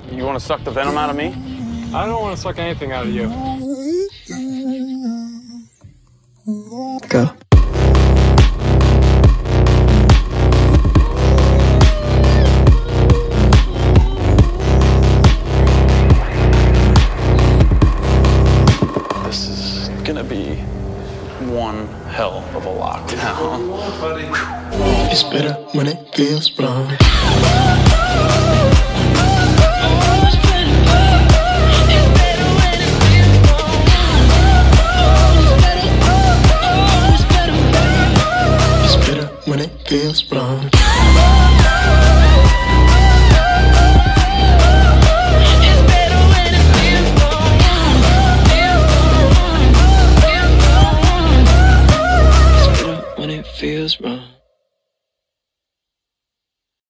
You want to suck the venom out of me? I don't want to suck anything out of you. Go. This is gonna be one hell of a lockdown. It's better when it feels wrong.